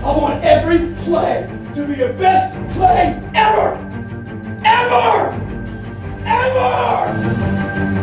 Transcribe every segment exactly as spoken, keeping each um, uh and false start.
I want every play to be the best play ever! Ever! Ever!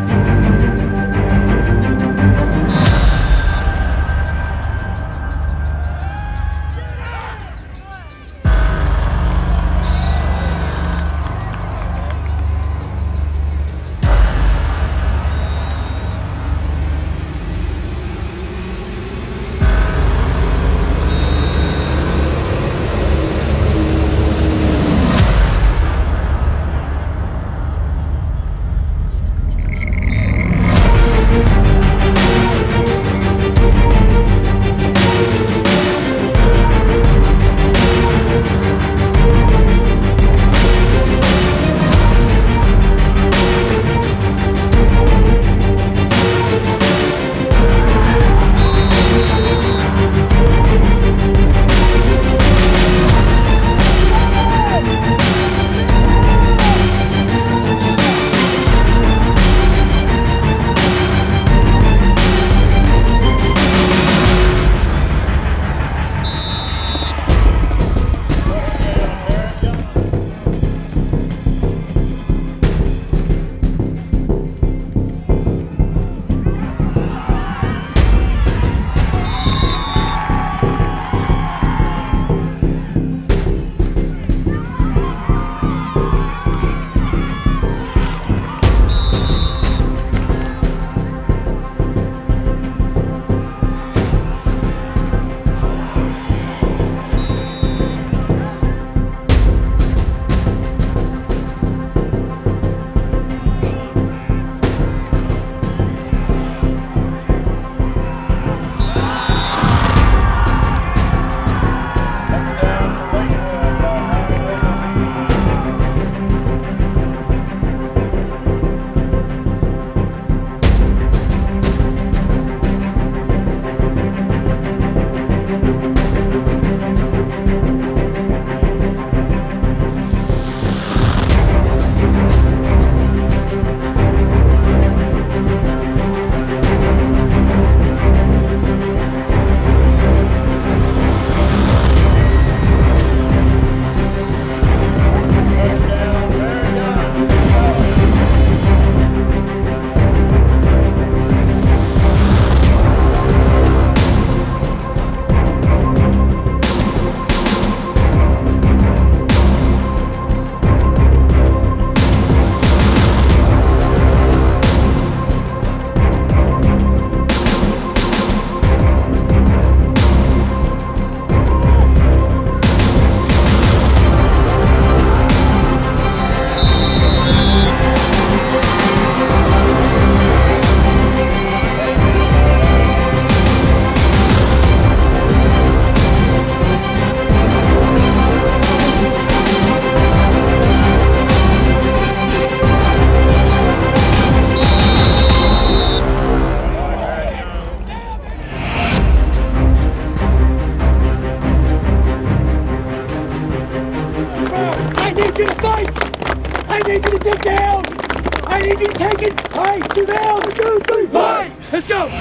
Let's go!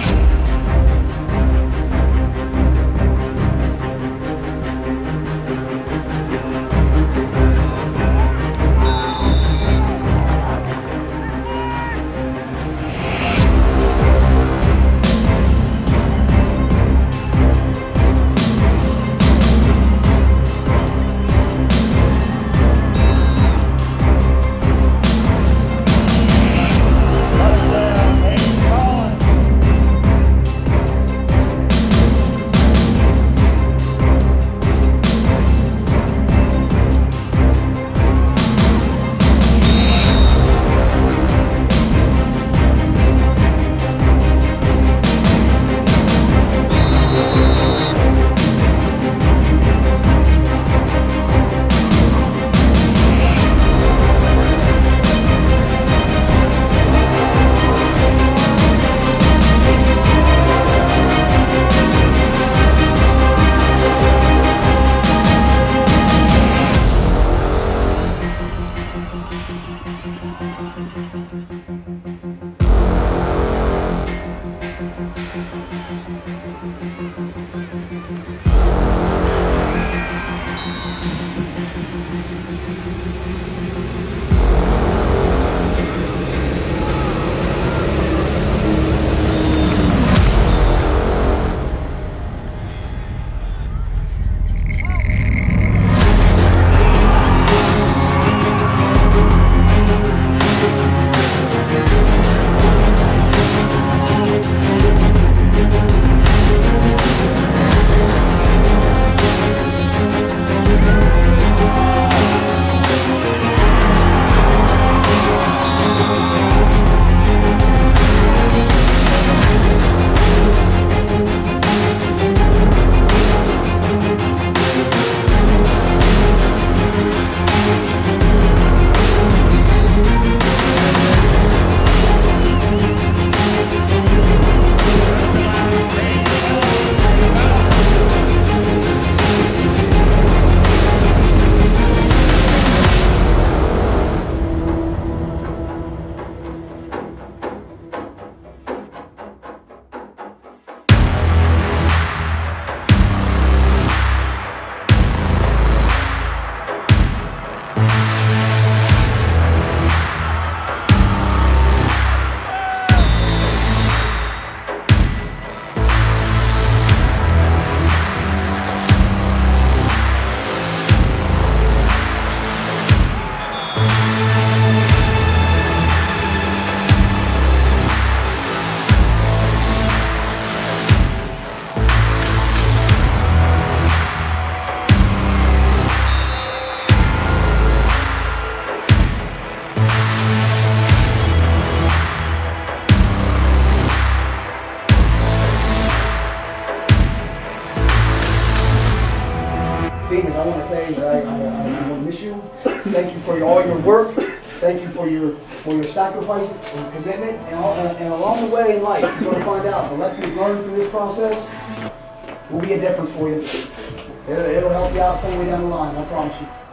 Seniors, I want to say that I, I, I, I will miss you. Thank you for your, all your work. Thank you for your for your sacrifice and commitment. And, all, and, and along the way in life, you're going to find out the lessons learned through this process will be a difference for you. It'll, it'll help you out some way down the line, I promise you.